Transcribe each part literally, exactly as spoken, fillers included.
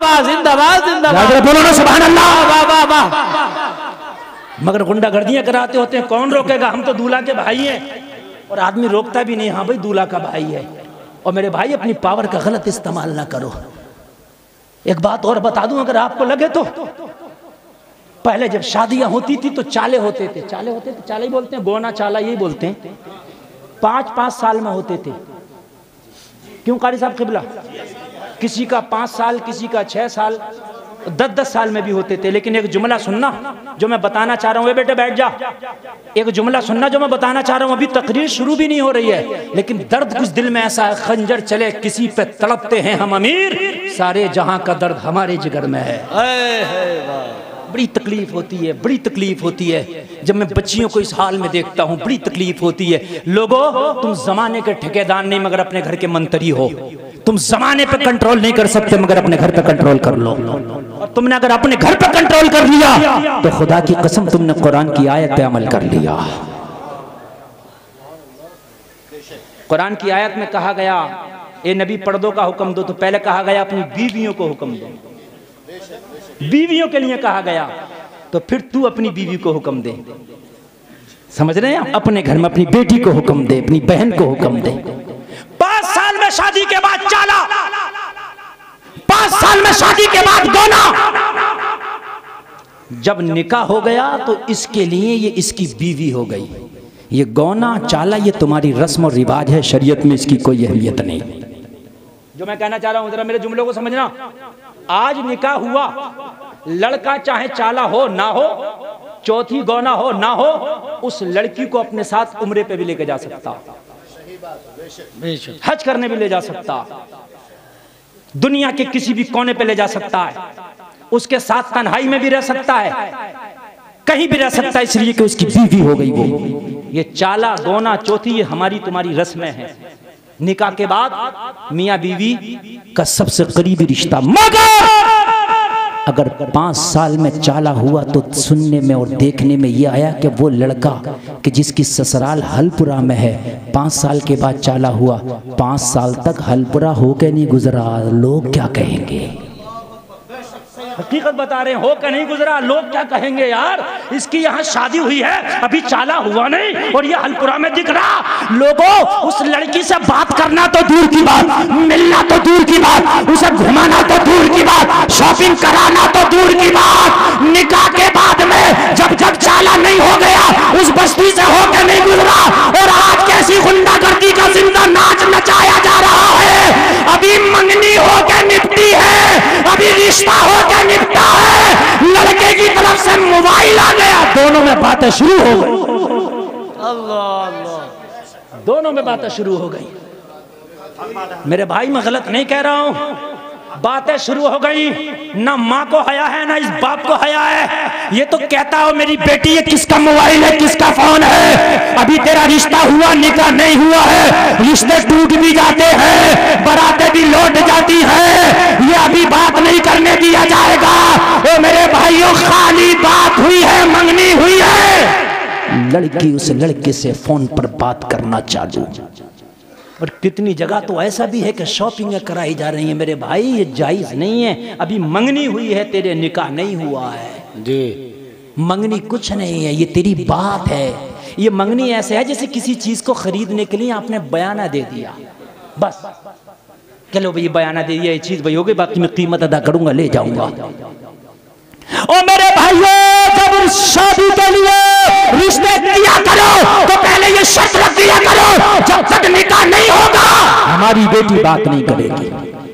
जिंदाबाद जिंदाबाद जिंदाबाद, बोलो ना सुभान अल्लाह। वाह वाह वाह। मगर गुंडागर्दियां कराते होते हैं, कौन रोकेगा? हम तो दूल्हा के भाई हैं और आदमी रोकता भी नहीं, हाँ भाई दूल्हा का भाई है। और मेरे भाई अपनी पावर का गलत इस्तेमाल ना करो। एक बात और बता दूं अगर आपको लगे तो, पहले जब शादियां होती थी तो चाले होते थे, चाले होते थे चाले ही बोलते हैं, गोना चाला यही बोलते हैं, पांच पांच साल में होते थे। क्यों कारी साहब किबला? किसी का पांच साल, किसी का छह साल, दस दस साल में भी होते थे। लेकिन एक जुमला सुनना जो मैं बताना चाह रहा हूँ, बेटे बैठ जा, एक जुमला सुनना जो मैं बताना चाह रहा हूँ। अभी तकरीर शुरू भी नहीं हो रही है, लेकिन दर्द कुछ दिल में ऐसा है, खंजर चले किसी पे तड़पते हैं हम अमीर, सारे जहां का दर्द हमारे जिगर में है। बड़ी तकलीफ होती है, बड़ी तकलीफ होती है जब मैं बच्चियों को इस हाल में देखता हूँ, बड़ी तकलीफ होती है। लोगों, तुम जमाने के ठेकेदार नहीं मगर अपने घर के मंत्री हो। तुम जमाने पे कंट्रोल नहीं कर सकते मगर अपने घर पे कंट्रोल कर लो। और तुमने अगर अपने घर पे कंट्रोल कर लिया तो खुदा की कसम तुमने कुरान की आयत पे अमल कर लिया। कुरान की आयत में कहा गया, ए नबी पर्दों का हुक्म दो, तो पहले कहा गया अपनी बीवियों को हुक्म दो, बीवियों के लिए कहा गया, तो फिर तू अपनी बीवी को हुक्म दे। समझ रहे हैं? अपने घर में अपनी बेटी को हुक्म दे, अपनी बहन को हुक्म दे। पांच साल में शादी के बाद चाला, पांच साल में शादी के बाद गोना। जब निकाह हो गया तो इसके लिए ये इसकी बीवी हो गई। ये गौना चाला ये तुम्हारी रस्म और रिवाज है, शरीयत में इसकी कोई अहमियत नहीं। जो मैं कहना चाह रहा हूं जरा मेरे जुमलों को समझना। आज निकाह हुआ, लड़का चाहे चाला हो ना हो, चौथी गौना हो ना हो, उस लड़की को अपने साथ उम्रे पे भी लेके जा सकता, हज करने भी ले जा सकता, दुनिया के किसी भी कोने पे ले जा सकता है, उसके साथ तन्हाई में भी रह सकता है, कहीं भी रह सकता है, इसलिए कि उसकी बीवी हो गई वो। ये चाला गौना चौथी ये हमारी तुम्हारी रस्में हैं। निकाह के बाद मियाँ बीवी का सबसे करीबी रिश्ता। मगर अगर पांच साल में चाला हुआ तो सुनने में और देखने में ये आया कि वो लड़का कि जिसकी ससुराल हलपुरा में है, पांच साल के बाद चाला हुआ, पांच साल तक हलपुरा होकर नहीं गुजरा, लोग क्या कहेंगे? हकीकत बता रहे हैं, हो कर नहीं गुजरा, लोग क्या कहेंगे? यार इसकी यहाँ शादी हुई है, अभी चाला हुआ नहीं और ये हलपुरा में दिख रहा। लोगों, उस लड़की से बात करना तो दूर की बात, मिलना तो दूर की बात, उसे घुमाना तो दूर की बात, शॉपिंग कराना तो दूर की बात, निकाह के बाद में जब जब चाला नहीं हो गया उस बस्ती से होकर नहीं गुजरा, और आज कैसी गुंडागर्दी का जिंदा नाच नचाया जा रहा है। अभी मंगनी होकर निपटी है, अभी रिश्ता होकर निपटा है, लड़के की तरफ से मोबाइल आ गया, दोनों में बातें शुरू हो गई। अल्लाह अल्लाह, दोनों में बातें शुरू हो गई। मेरे भाई मैं गलत नहीं कह रहा हूं, बातें शुरू हो गई। ना माँ को हया है ना इस बाप को हया है। ये तो कहता हो मेरी बेटी ये किसका मोबाइल है, किसका फोन है, अभी तेरा रिश्ता हुआ निकाह नहीं हुआ है, रिश्ते टूट भी जाते हैं, बारातें भी लौट जाती हैं, ये अभी बात नहीं करने दिया जाएगा। ओ मेरे भाइयों, खाली बात हुई है, मंगनी हुई है, लड़की उस लड़के से फोन पर बात करना चालू। और कितनी जगह तो ऐसा भी है कि शॉपिंग कराई जा रही है। मेरे भाई ये जायज नहीं है, अभी मंगनी हुई है, तेरे निकाह नहीं हुआ है जी। मंगनी कुछ नहीं है, ये तेरी बात है। ये मंगनी ऐसे है जैसे किसी चीज को खरीदने के लिए आपने बयाना दे दिया, बस चलो भाई बयाना दे दिया, ये चीज भाई हो गई, बाकी मैं कीमत अदा करूंगा, ले जाऊंगा। ओ मेरे भाइयों, जब शादी के लिए रिश्ते किया करो तो पहले ये शर्त रख दिया करो, जब तक निकाह नहीं होगा हमारी बेटी बात नहीं करेगी।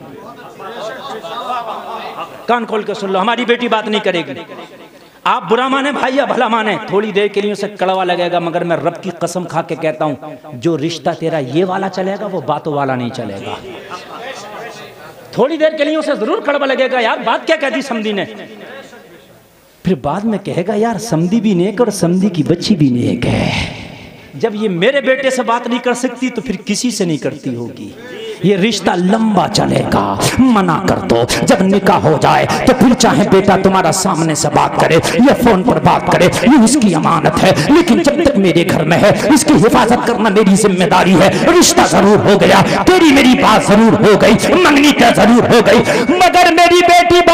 कान खोल के सुन लो, हमारी बेटी बात नहीं करेगी। आप बुरा माने भाई या भला माने, थोड़ी देर के लिए उसे कड़वा लगेगा, मगर मैं रब की कसम खा के कहता हूं, जो रिश्ता तेरा ये वाला चलेगा वो बातों वाला नहीं चलेगा। थोड़ी देर के लिए उसे जरूर कड़वा लगेगा, यार बात क्या कहती समधी ने, फिर बाद में कहेगा यार समधी भी नेक और समधी की बच्ची भी नेक है। जब ये मेरे बेटे से बात नहीं कर सकती तो फिर किसी से नहीं करती होगी। ये रिश्ता लंबा चलेगा, मना कर दो। जब निकाह हो जाए तो फिर चाहे बेटा तुम्हारा सामने से बात करे या फोन पर बात करे, ये उसकी अमानत है, लेकिन जब तक मेरे घर में है इसकी हिफाजत करना मेरी जिम्मेदारी है। रिश्ता जरूर हो गया, तेरी मेरी बात जरूर हो गई, मंगनी क्या जरूर हो गई, मगर मेरी बेटी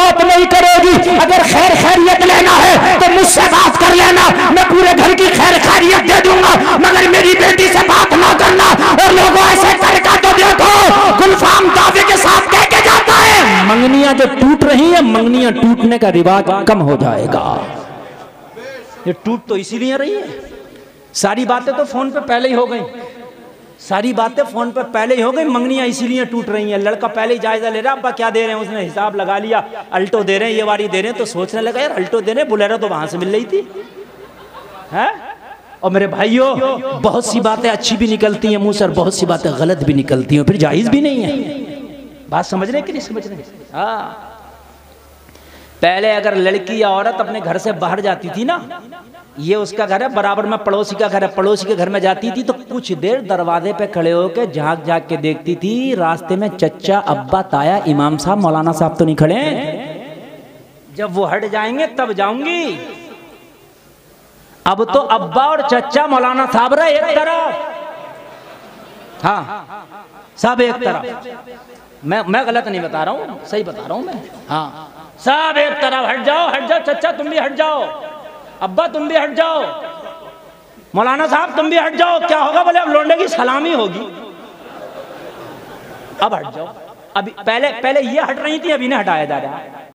अगर खैर खैरियत लेना है तो मुझसे बात कर लेना, मैं पूरे घर की खैर खैरियत दे दूंगा, मगर मेरी बेटी से बात ना करना। और लोगों ऐसे करका तो देखो, गुलफाम दावे के साथ कह के जाता है मंगनियां जो टूट रही है, मंगनियां टूटने का रिवाज कम हो जाएगा। ये टूट तो इसीलिए रही है, सारी बातें तो फोन पे पहले ही हो गई, सारी बातें फोन पे पहले ही हो गई, मंगनियां इसीलिए टूट रही हैं। लड़का पहले ही जायजा ले रहा, अब्बा क्या दे रहे हैं, उसने हिसाब लगा लिया, अल्टो दे रहे हैं, ये वारी दे रहे हैं, तो सोचने लगा यार अल्टो दे रहे हैं, बुलेरो तो वहां से मिल रही थी है? और मेरे भाइयों, बहुत सी बातें अच्छी भी निकलती हैं मुंह से, बहुत सी बातें गलत भी निकलती हैं, फिर जायज भी नहीं है। बात समझ रहे कि नहीं समझ रहे? हाँ, पहले अगर लड़की या औरत अपने घर से बाहर जाती थी ना, ये उसका घर है, बराबर में पड़ोसी का घर है, पड़ोसी के घर में जाती थी तो कुछ देर दरवाजे पे खड़े होकर झांक झांक के देखती थी रास्ते में चच्चा, अब्बा, ताया, इमाम साहब, मौलाना साहब तो नहीं खड़े। जब वो हट जाएंगे तब जाऊंगी। अब तो अब्बा और चच्चा, मौलाना साहब रहे एक तरफ, हाँ सब एक तरफ। मैं मैं गलत नहीं बता रहा हूँ, सही बता रहा हूँ मैं। हाँ, सब एक तरफ, हट जाओ हट जाओ, चच्चा तुम भी हट जाओ, अब्बा तुम भी हट जाओ, मौलाना साहब तुम भी हट जाओ। क्या होगा बोले, अब लौंडे की सलामी होगी, अब हट जाओ। अभी पहले पहले ये हट रही थी, अभी नहीं हटाया जा रहा है।